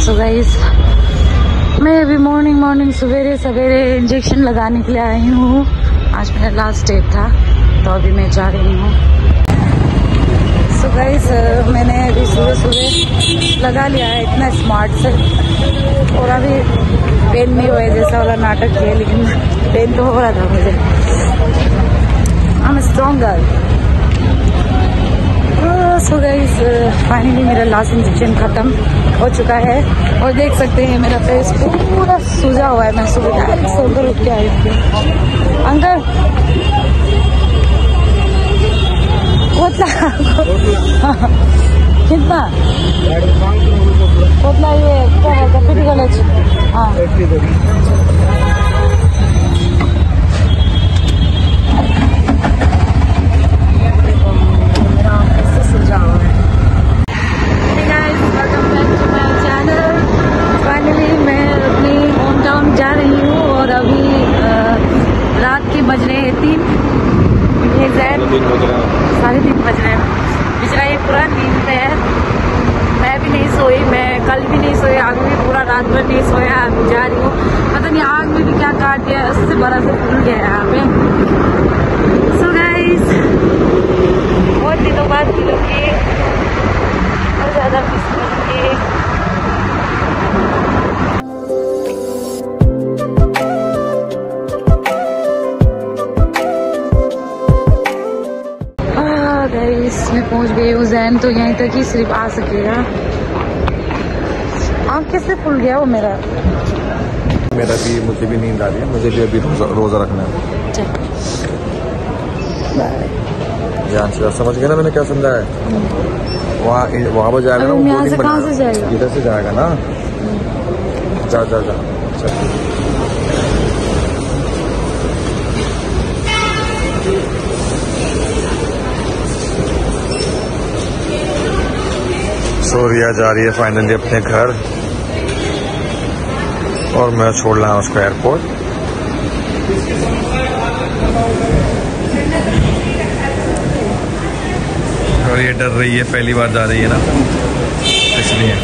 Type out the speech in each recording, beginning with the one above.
So guys मैं अभी morning सवेरे इंजेक्शन लगाने के लिए आई हूँ। आज मेरा लास्ट डेट था तो अभी मैं जा रही हूँ। सो गाइस मैंने अभी सुबह लगा लिया है इतना स्मार्ट से, और अभी पेन नहीं हुआ जैसा वाला नाटक किया, लेकिन पेन तो हो रहा था मुझे। I am strong girl. So guys finally मेरा लास्ट इंजेक्शन ख़त्म हो चुका है और देख सकते हैं मेरा फेस पूरा सूजा हुआ है। मैं सुबह डायरेक्ट सोकर उठ के आई थी। अंकल कितना कोतला ये क्या है कैपिटल कॉलेज? हाँ बज रहे हैं 3, ये साढ़े 3 बज रहे हैं। पिछला एक पूरा नींद है, मैं भी नहीं सोई, मैं कल भी नहीं सोई, आज भी पूरा रात भर नहीं सोया। अभी जा रही हूँ, पता नहीं आग में भी क्या काट दिया, उससे बड़ा से फूल गया यहाँ पे। सो गाइस बहुत दिनों बाद मिलूंगी और ज़्यादा मिस करूँगी। मैं पहुंच गई उज्जैन, तो यहीं तक ही सिर्फ आ सकेगा। आँख कैसे खुल गया वो मेरा भी, मुझे भी नींद आ रही है, मुझे भी अभी रोजा रखना है। बाय। समझ गए ना मैंने क्या समझा है? वहाँ पर जाएगा ना, यहाँ से कहाँ से जाएगा? इधर से जाएगा ना। जा जा जा रिया जा रही है फाइनली अपने घर और मैं छोड़ रहा हूँ उसको एयरपोर्ट। और ये डर रही है, पहली बार जा रही है ना, इसलिए।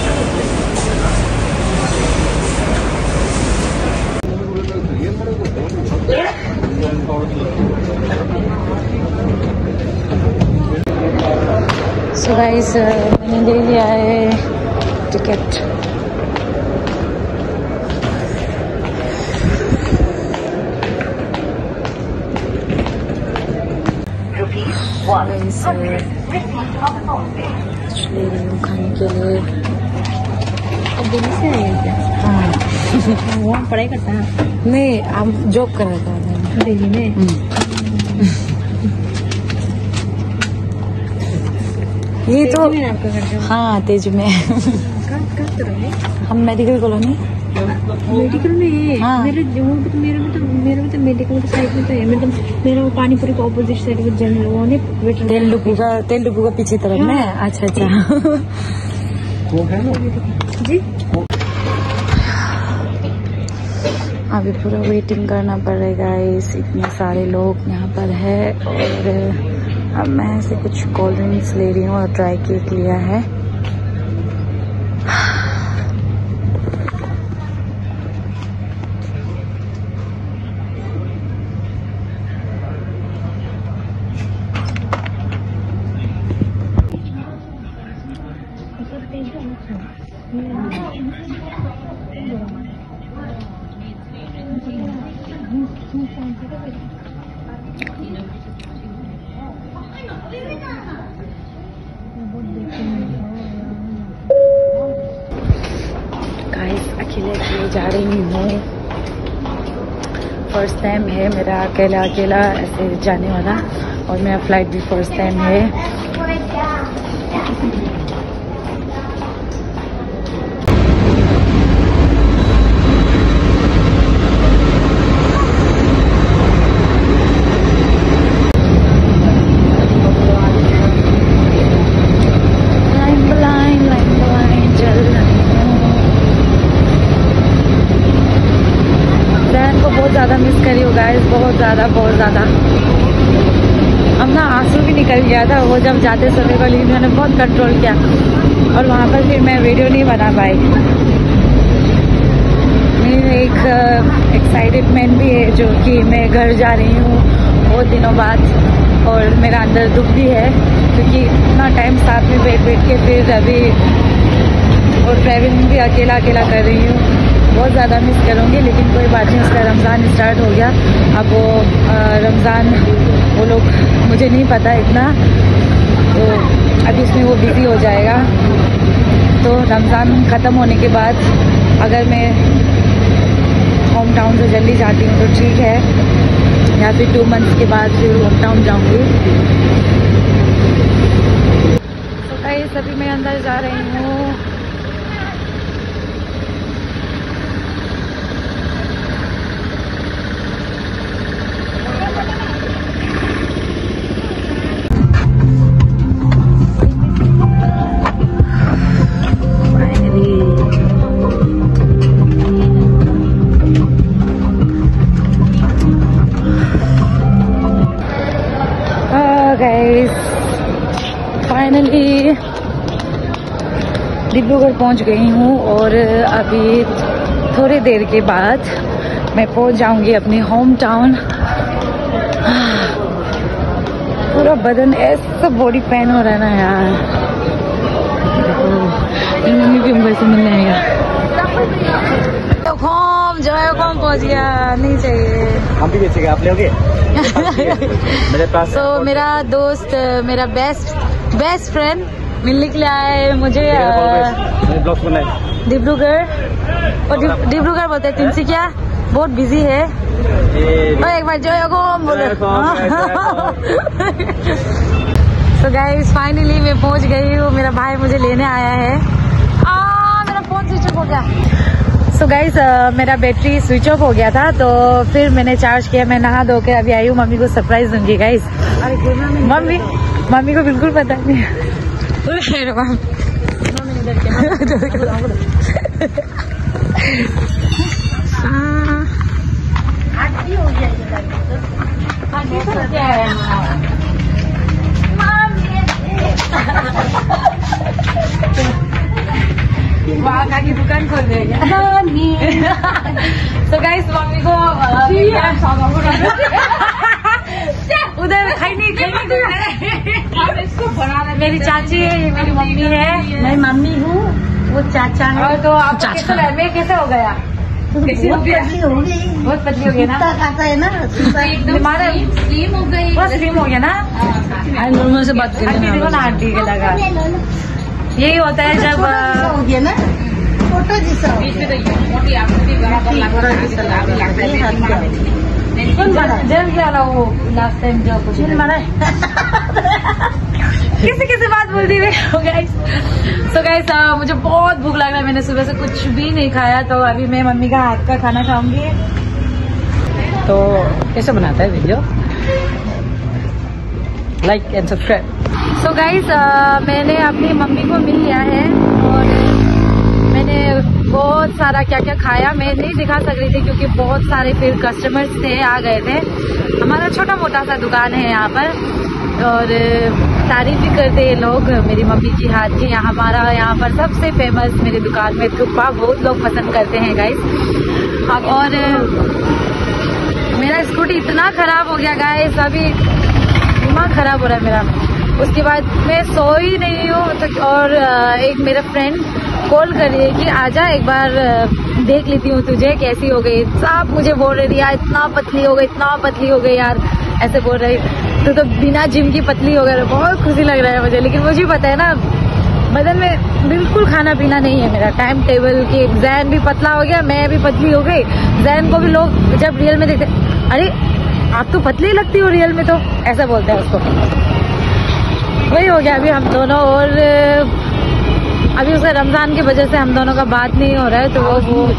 सो गाइस मैंने ले लिया है टिकट। ले रही हूँ खाने के लिए। अब दिल्ली से आए क्या? हाँ वो पढ़ाई करता है? नहीं, हम जॉब कर रहा था दिल्ली में। ये तो आपका घर? हाँ तेजू में। हम मेडिकल कॉलोनी। मेडिकल में? हाँ। मेरे भी तो मेडिकल की साइड में तो है, मतलब मेरा वो पानीपुरी का ऑपोजिट साइड में जनरल वो नहीं, तेल डिपो का पीछे तरफ में। अच्छा जी। अभी पूरा वेटिंग करना पड़ेगा, इतने सारे लोग यहाँ पर है। और अब मैं ऐसे कुछ कोल्ड ड्रिंक्स ले रही हूँ और ड्राई केक लिया है। अकेले जा रही हूँ, फर्स्ट टाइम है मेरा अकेला ऐसे जाने वाला, और मेरा फ्लाइट भी फर्स्ट टाइम है। ज़्यादा मिस करी हो गाइस, बहुत ज़्यादा। अब ना आंसू भी निकल गया था वो जब जाते समय को, लेकिन मैंने बहुत कंट्रोल किया और वहाँ पर फिर मैं वीडियो नहीं बना पाई। एक एक्साइटेडमेंट भी है जो कि मैं घर जा रही हूँ बहुत दिनों बाद, और मेरा अंदर दुख भी है क्योंकि इतना टाइम साथ में बैठ के फिर अभी और ट्रैवलिंग भी अकेला कर रही हूँ। बहुत ज़्यादा मिस करूँगी, लेकिन कोई बात नहीं, उसका रमज़ान स्टार्ट हो गया। अब वो रमज़ान वो लोग मुझे नहीं पता इतना, तो अभी इसमें वो बिज़ी हो जाएगा। तो रमज़ान ख़त्म होने के बाद अगर मैं होम टाउन से जल्दी जाती हूँ तो ठीक है, या फिर 2 मंथ्स के बाद फिर होम टाउन जाऊँगी। तो गाइस अभी मैं अंदर जा रही हूँ। फाइनली डिब्रूगढ़ पहुंच गई हूँ और अभी थोड़ी देर के बाद मैं पहुंच जाऊंगी अपने होम टाउन। पूरा बदन ऐसा बॉडी पेन हो रहा है ना यार। मम्मी भी मुंबई से मिलने आएगा। होम पहुंच गया, नहीं चाहिए हम भी बेचेंगे, आप लोगे मेरे पास। तो मेरा दोस्त, मेरा बेस्ट फ्रेंड मिलने के लिए आए मुझे डिब्रूगढ़, और डिब्रूगढ़ बोलते हैं तिनसुकिया, बहुत बिजी है। और एक बार जो बोले। तो गाइस फाइनली मैं पहुंच गई हूँ, मेरा भाई मुझे लेने आया है। मेरा फोन स्विच ऑफ हो गया। सो गाइस मेरा बैटरी स्विच ऑफ हो गया था, तो फिर मैंने चार्ज किया। मैं नहा धो के अभी आई हूँ, मम्मी को सरप्राइज दूंगी गाइस। मम्मी को बिल्कुल पता नहीं। वहाँ की दुकान खोल देगा। तो गाइस मम्मी को उधर मेरी चाची है, ये मेरी मम्मी है। मैं मम्मी हूँ, वो चाचा है। और तो आप कैसे हो गया? कैसी हो गई? बहुत पतली हो गई ना, खाता है ना, स्लिम हो गई, बहुत स्लिम हो गया ना। नॉर्मल से बात करें ना, आंटी के लगा। यही होता है जब हो गया ना, फोटो जैसा जल गया ना वो लास्ट टाइम जो कुछ किसी बात बोल दी। सो गाइस मुझे बहुत भूख लग रहा है, मैंने सुबह से कुछ भी नहीं खाया, तो अभी मैं मम्मी का हाथ का खाना खाऊंगी। तो कैसे बनाता है video? Like and subscribe. So guys मैंने अपनी मम्मी को मिल लिया है और मैंने बहुत सारा क्या क्या खाया। मैं नहीं दिखा सक रही थी क्योंकि बहुत सारे फिर कस्टमर्स थे, आ गए थे। हमारा छोटा मोटा सा दुकान है यहाँ पर, और तारीफ भी करते हैं लोग मेरी मम्मी की हाथ की। हमारा यहाँ पर सबसे फेमस मेरी दुकान में थुप्पा बहुत लोग पसंद करते हैं गाइस। और मेरा स्कूटी इतना खराब हो गया गाइस, अभी दिमाग खराब हो रहा है मेरा। उसके बाद मैं सोई नहीं हूँ, तो और एक मेरा फ्रेंड कॉल कर रही है कि आजा एक बार देख लेती हूँ तुझे कैसी हो गई। सब मुझे बोल रहे थे यार इतना पतली हो गई, इतना पतली हो गई यार, ऐसे बोल रही तो बिना जिम की पतली हो गई। बहुत खुशी लग रहा है मुझे, लेकिन मुझे पता है ना बदन में बिल्कुल खाना पीना नहीं है मेरा टाइम टेबल की। जैन भी पतला हो गया, मैं भी पतली हो गई। जैन को भी लोग जब रियल में देखते, अरे आप तो पतली लगती हो रियल में, तो ऐसा बोलते हैं उसको। वही हो गया अभी हम दोनों, और अभी उसे रमजान की वजह से हम दोनों का बात नहीं हो रहा है। तो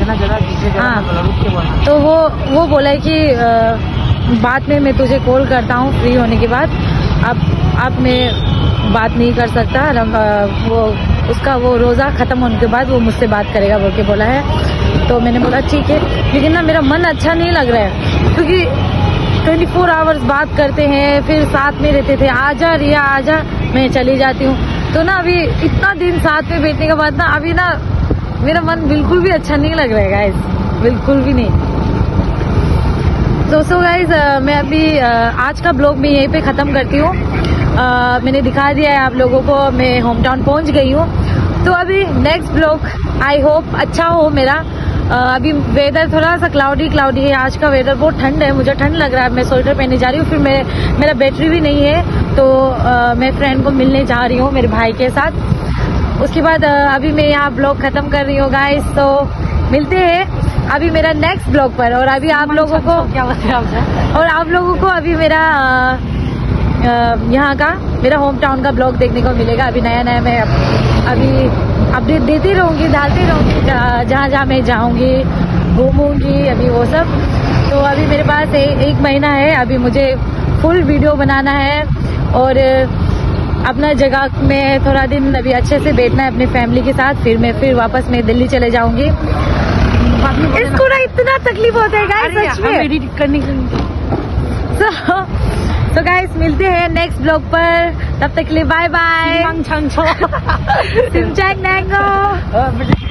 तो वो बोला है कि बाद में मैं तुझे कॉल करता हूँ फ्री होने के बाद। अब मैं बात नहीं कर सकता, वो उसका वो रोज़ा ख़त्म होने के बाद वो मुझसे बात करेगा बोल के बोला है। तो मैंने बोला ठीक है, लेकिन ना मेरा मन अच्छा नहीं लग रहा है क्योंकि 24 आवर्स बात करते हैं, फिर साथ में रहते थे, आजा रिया आजा, मैं चली जाती हूँ। तो ना अभी इतना दिन साथ में बैठने के बाद ना अभी ना मेरा मन बिल्कुल भी अच्छा नहीं लग रहा है गाइस। बिल्कुल भी नहीं। तो सो गाइज मैं अभी आज का ब्लॉग मैं यहीं पे ख़त्म करती हूँ। मैंने दिखा दिया है आप लोगों को, मैं होम टाउन पहुँच गई हूँ। तो अभी नेक्स्ट ब्लॉग आई होप अच्छा हो मेरा। अभी वेदर थोड़ा सा क्लाउडी है, आज का वेदर बहुत ठंड है, मुझे ठंड लग रहा है। मैं स्वेटर पहनने जा रही हूँ, फिर मेरा बैटरी भी नहीं है, तो मैं फ्रेंड को मिलने जा रही हूँ मेरे भाई के साथ। उसके बाद अभी मैं यहाँ ब्लॉग ख़त्म कर रही हूँ गाइस। तो मिलते हैं अभी मेरा नेक्स्ट ब्लॉग पर। और अभी आप लोगों को क्या और आप लोगों को अभी मेरा यहाँ का मेरा होम टाउन का ब्लॉग देखने को मिलेगा। अभी नया मैं अभी अपडेट देती रहूँगी, डालती रहूँगी जहाँ मैं जाऊँगी, घूमूंगी, अभी वो सब। तो अभी मेरे पास एक महीना है, अभी मुझे फुल वीडियो बनाना है और अपना जगह में थोड़ा दिन अभी अच्छे से बैठना है अपनी फैमिली के साथ। फिर वापस मैं दिल्ली चले जाऊँगी। इसको ना इतना तकलीफ होता है गाइस सच में एडिट करने के लिए। तो गाइस मिलते हैं नेक्स्ट ब्लॉग पर, तब तक के लिए बाय बाय।